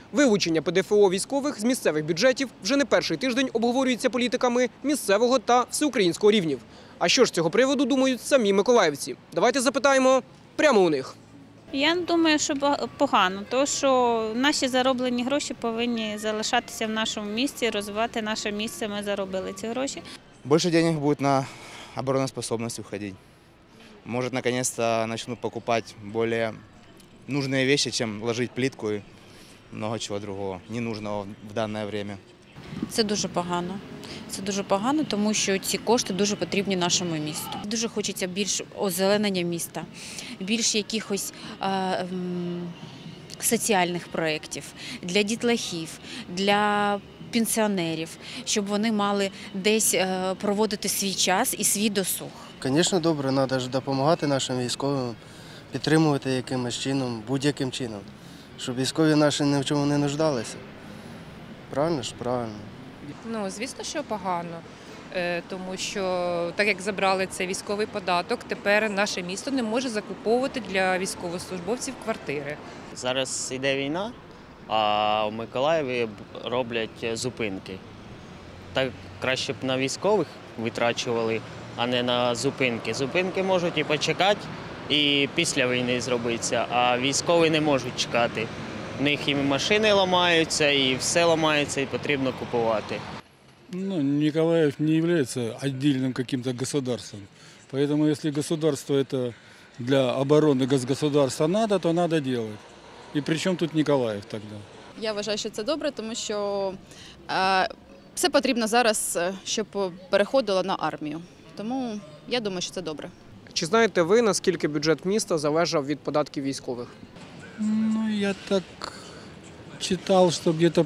Вилучення ПДФО військових з місцевих бюджетів вже не перший тиждень обговорюється політиками місцевого та всеукраїнського рівнів. А що ж з цього приводу думають самі миколаївці? Давайте запитаємо прямо у них. Я думаю, що погано, тому що наші зароблені гроші повинні залишатися в нашому місті, розвивати наше місце, ми заробили ці гроші. Больше денег будет на обороноспособность уходить. Может, наконец-то начнут покупать более нужные вещи, чем ложить плитку и много чего другого, ненужного в данное время. Це дуже погано. Це дуже погано, тому що ці кошти дуже потрібні нашому місту. Дуже хочеться більш озеленення міста, більш якихось соціальних проєктів для дітлахів, для пенсіонерів, щоб вони мали десь проводити свій час і свій досуг. Звісно, добре, треба ж допомагати нашим військовим, підтримувати якимось чином, будь-яким чином, щоб військові наші ні в чому не нуждалися. Правильно ж? Правильно. Ну, звісно, що погано, тому що так як забрали цей військовий податок, тепер наше місто не може закуповувати для військовослужбовців квартири. Зараз йде війна, а в Миколаєві роблять зупинки. Так краще б на військових витрачували, а не на зупинки. Зупинки можуть і почекати, і після війни зробиться, а військові не можуть чекати. У них і машини ламаються, і все ламається, і потрібно купувати. Николаев не является отдельным каким-то государством. Поэтому если государство это для обороны государства надо, то надо делать. И при чем тут Николаев тогда? Я вважаю, що це добре, тому що все потрібно зараз, щоб переходило на армію. Тому я думаю, що це добре. Чи знаєте ви, наскільки бюджет міста залежав від податків військових? Я так читал, что где-то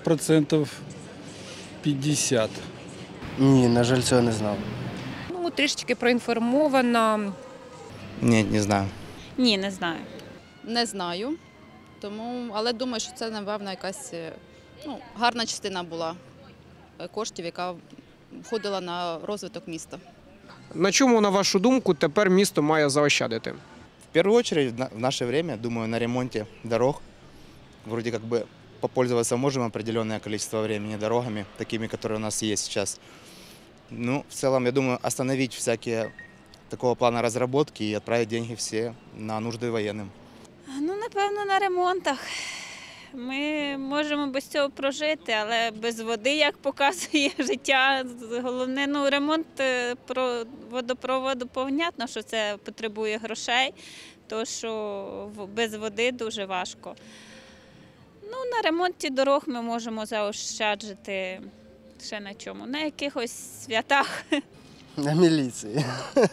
50%. Ні, на жаль, цього не знав. Ну, трішечки проінформована. Ні, не знаю. Ні, не знаю. Не знаю, але думаю, що це, напевно, якась гарна частина була коштів, яка входила на розвиток міста. На чому, на вашу думку, тепер місто має заощадити? В первую очередь, в наше время, думаю, на ремонте дорог. Вроде как бы попользоваться можем определенное количество времени дорогами, такими, которые у нас есть сейчас. Ну, в целом, я думаю, остановить всякие такого плана разработки и отправить деньги все на нужды военным. Ну, напевно, на ремонтах. Ми можемо без цього прожити, але без води, як показує життя, головне, ремонт водопроводу, понятно, що це потребує грошей, тому що без води дуже важко. Ну, на ремонті дорог ми можемо заощаджити ще на чому, на якихось святах. На міліції.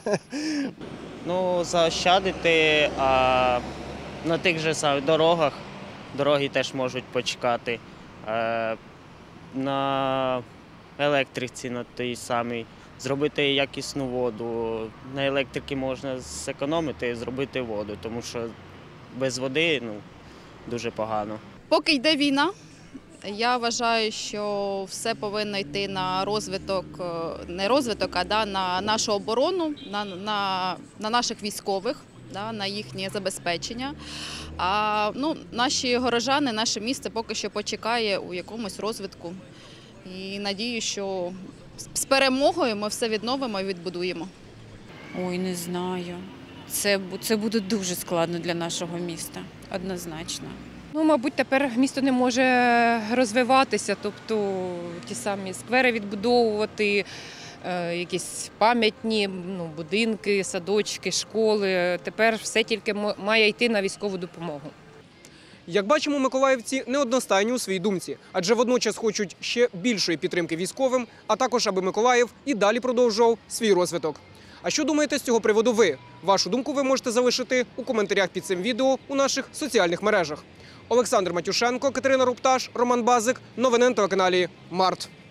Ну, заощадити, а на тих же самих дорогах, дороги теж можуть почекати. На електриці, на тій самій, зробити якісну воду. На електрики можна зекономити і зробити воду, тому що без води дуже погано. Поки йде війна, я вважаю, що все повинно йти на розвиток, не розвиток, а на нашу оборону, на наших військових, на їхнє забезпечення. А наші горожани, наше місце поки що почекає у якомусь розвитку. І надію, що з перемогою ми все відновимо і відбудуємо. Ой, не знаю. Це буде дуже складно для нашого міста, однозначно. Ну, мабуть, тепер місто не може розвиватися, тобто ті самі сквери відбудовувати, якісь пам'ятні будинки, садочки, школи. Тепер все тільки має йти на військову допомогу. Як бачимо, миколаївці неодностайні у своїй думці, адже водночас хочуть ще більшої підтримки військовим, а також аби Миколаїв і далі продовжував свій розвиток. А що думаєте з цього приводу ви? Вашу думку ви можете залишити у коментарях під цим відео у наших соціальних мережах. Олександр Матюшенко, Катерина Рупташ, Роман Базик. Новини на телеканалі Март.